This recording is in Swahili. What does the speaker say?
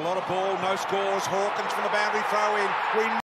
lot of ball, no scores. Hawkins from the boundary throw in. We